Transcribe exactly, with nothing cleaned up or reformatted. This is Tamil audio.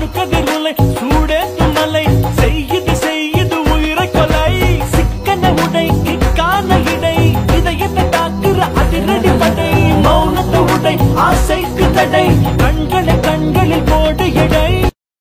அணுக்கதிர் உலை சூடேற்றும் மலை செய்யுது செய்யுது உயிரை கொலை சிக்கன உடை கிக்கான இடை இதயத்தை தாக்குற அதிரடி படை மௌனத்தை உடை ஆசைக்கு தடை கண்களை கண்களில் போடு எடை